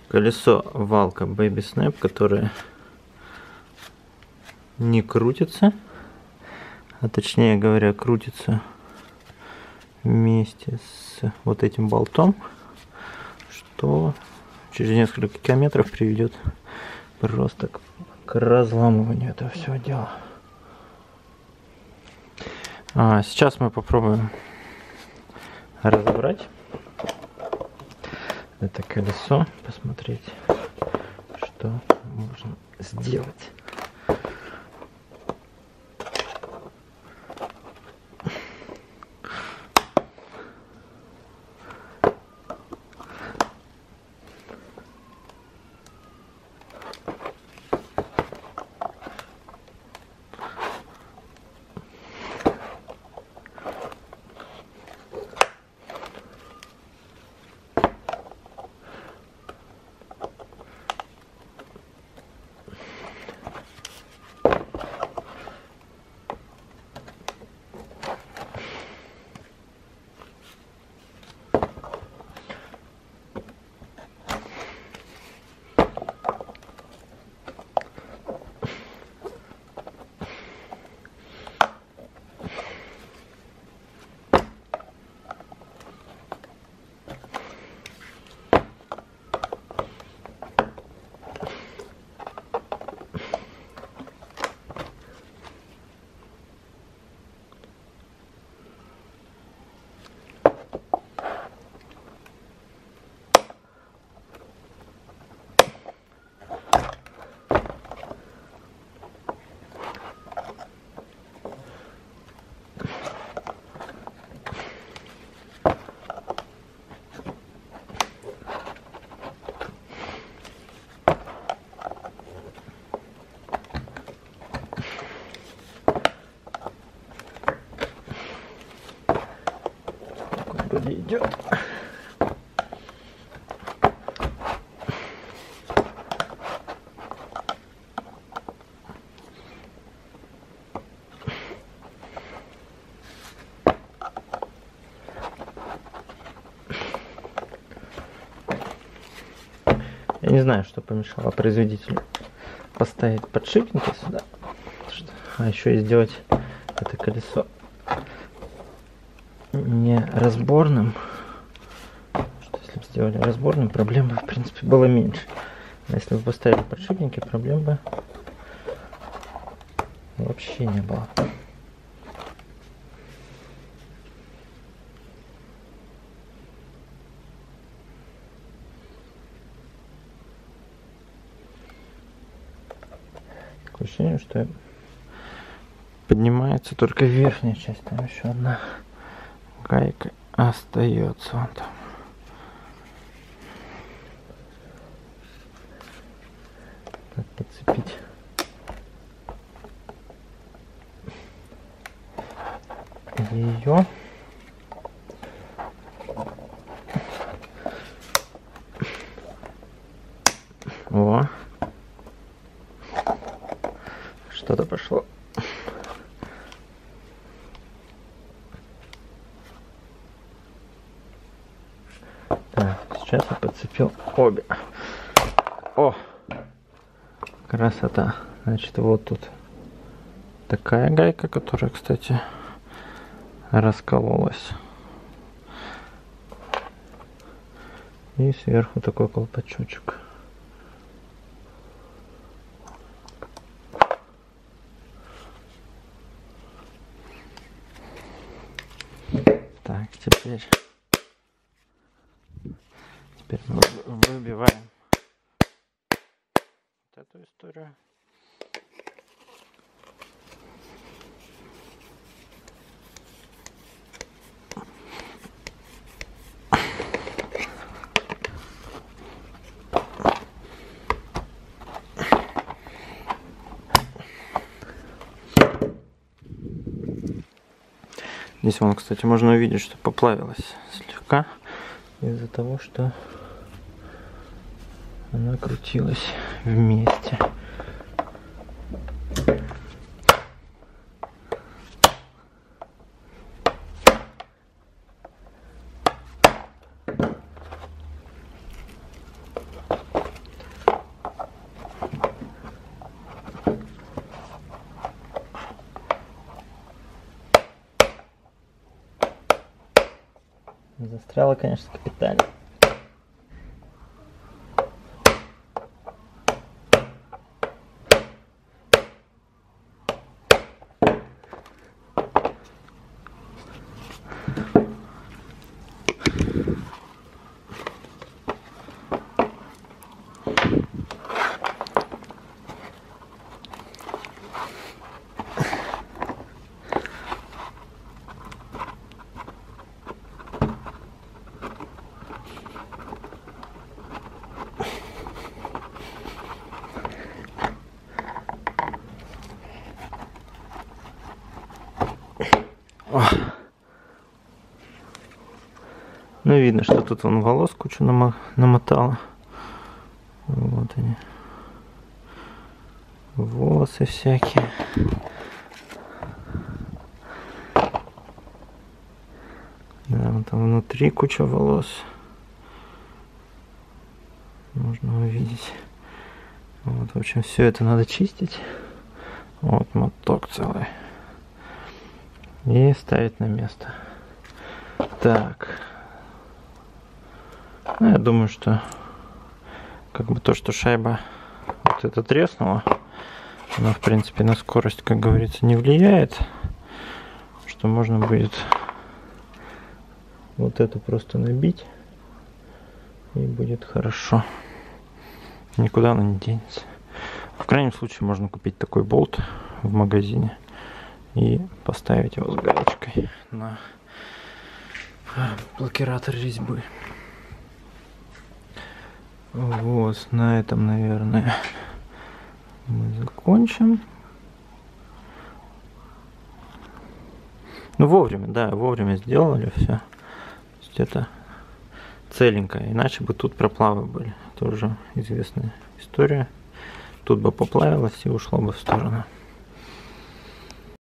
колесо валка Baby Snap, которое не крутится, а точнее говоря, крутится вместе с вот этим болтом, что через несколько километров приведет просто к разламыванию этого всего дела. Сейчас мы попробуем разобрать это колесо, посмотреть, что можно сделать. Вроде идет. Я не знаю, что помешало производителю поставить подшипники сюда, а еще и сделать это колесо не разборным. Что если бы сделали разборным, проблем бы в принципе было меньше. А если бы поставили подшипники, проблем бы вообще не было. Такое ощущение, что поднимается только верхняя часть, там еще одна гайка остается вон там. Так, подцепить ее. О, что-то пошло. Сейчас я подцепил обе. О! Красота. Значит, вот тут такая гайка, которая, кстати, раскололась. И сверху такой колпачочек. Так, теперь мы выбиваем вот эту историю. Здесь вон, кстати, можно увидеть, что поплавилась слегка из-за того, что она крутилась вместе. Начало, конечно, капитально. Ну, видно, что тут он волос кучу намотал. Вот они. Волосы всякие. Да, вот там внутри куча волос. Можно увидеть. Вот, в общем, все это надо чистить. Вот моток целый. И ставить на место. Так. Ну, я думаю, что как бы то, что шайба вот эта треснула, она, в принципе, на скорость, как говорится, не влияет. Что можно будет вот эту просто набить, и будет хорошо. Никуда она не денется. В крайнем случае можно купить такой болт в магазине и поставить его с гаечкой на блокиратор резьбы. Вот, на этом, наверное, мы закончим. Ну, вовремя, да, вовремя сделали все. То есть это целенькое, иначе бы тут проплавы были. Тоже известная история. Тут бы поплавилось и ушло бы в сторону.